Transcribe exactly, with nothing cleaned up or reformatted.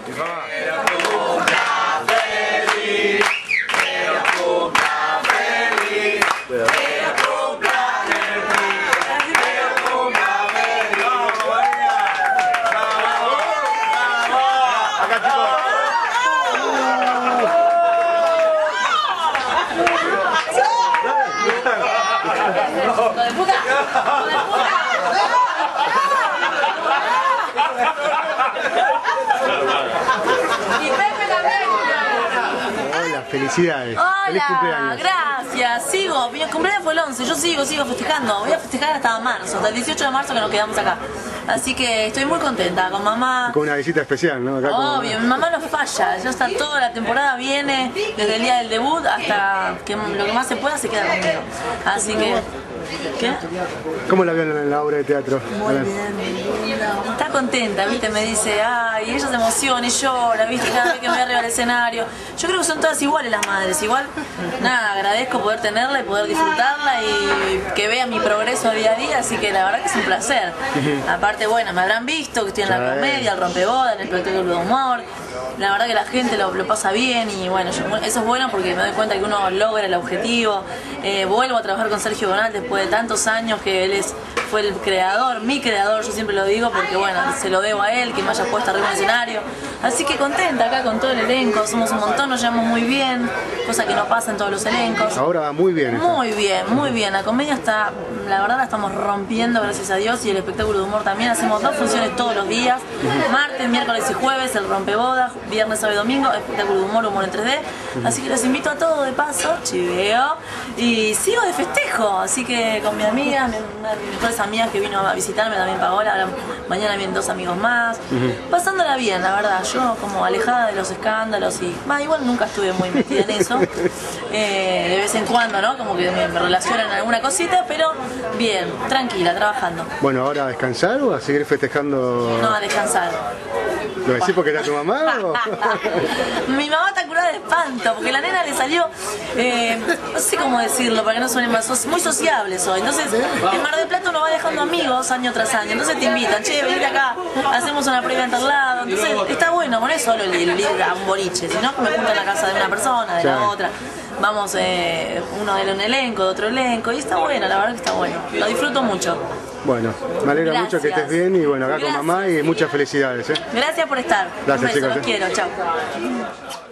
¡Hijo de puta! ¡Hijo de puta! ¡Y Pepe también! Hola, felicidades. Hola, feliz cumpleaños. Gracias. Sigo, mi cumpleaños fue el once, yo sigo, sigo festejando. Voy a festejar hasta marzo, hasta el dieciocho de marzo que nos quedamos acá. Así que estoy muy contenta con mamá. Con una visita especial, ¿no? Acá Obvio, como... mi mamá no falla, ya está toda la temporada, viene desde el día del debut hasta que lo que más se pueda se queda conmigo. Así que... ¿Qué? ¿Cómo la vieron en la obra de teatro? Muy bien. Está contenta, ¿viste? Me dice, ay, ella se emociona y llora, ¿viste? Cada vez que me ve arriba del escenario. Yo creo que son todas iguales las madres. Igual, nada, agradezco poder tenerla y poder disfrutarla y que vea mi progreso día a día, así que la verdad que es un placer. Aparte, bueno, me habrán visto que estoy en la comedia, el rompeboda, en el espectáculo de humor. La verdad que la gente lo, lo pasa bien y bueno, yo, eso es bueno porque me doy cuenta que uno logra el objetivo. Eh, vuelvo a trabajar con Sergio Bonal después de tantos años que él es, fue el creador, mi creador, yo siempre lo digo porque bueno, se lo debo a él, que me haya puesto arriba del escenario. Así que contenta acá con todo el elenco, somos un montón, nos llevamos muy bien, cosa que no pasa en todos los elencos. Ahora va muy bien. Está. Muy bien, muy bien, la comedia está, la verdad la estamos rompiendo, gracias a Dios, y el espectáculo de humor también. Hacemos dos funciones todos los días, martes, miércoles y jueves, el rompebodas, viernes, sábado y domingo, espectáculo de humor, humor en tres D. Así que los invito a todos de paso, chiveo, y sigo de festejo. Así que con mi amiga, una de mis mejores amigas que vino a visitarme también, Paola, ahora mañana vienen dos amigos más. Uh-huh. Pasándola bien, la verdad, yo como alejada de los escándalos y, bah, igual nunca estuve muy metida en eso. Eh, de vez en cuando, ¿no? Como que me, me relacionan alguna cosita, pero bien, tranquila, trabajando. Bueno, ¿ahora a descansar o a seguir festejando? No, a descansar. ¿Lo decís porque está tu mamá o...? Mi mamá está curada de espanto, porque la nena le salió, eh, no sé cómo decirlo, para que no suene más, muy sociable soy. Entonces, en Mar del Plata uno va dejando amigos año tras año, entonces te invitan, che, venite acá, hacemos una previa en tal lado. Entonces, está bueno, no es solo el ir a un boliche, sino que me junto en la casa de una persona, de la otra. Vamos, eh, uno de un elenco, de otro elenco, y está bueno, la verdad que está bueno. Lo disfruto mucho. Bueno, me alegra Gracias. mucho que estés bien y bueno, acá Gracias. Con mamá y muchas felicidades. ¿eh? Gracias por estar. Gracias, un beso, chicos. los quiero, chao.